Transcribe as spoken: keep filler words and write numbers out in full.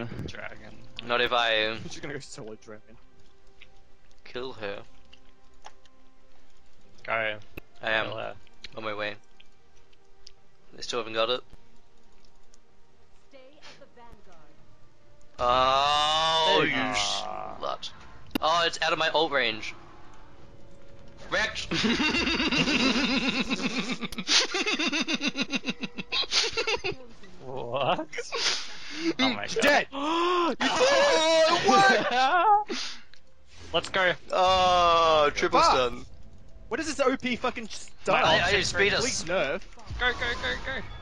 Dragon. Not if I I'm just gonna go solo dragon. kill her. Go. I am Kill her. on my way. They still haven't got it. Stay at the vanguard. Oh, you Ah. slut. Oh, it's out of my ult range. Wrecked! What? Oh my god. Dead! You oh, what? Let's go. Oh, triple Fuck. stun. What is this O P fucking My stuff? I, I ult's need speed Complete us. nerf. Go, go, go, go.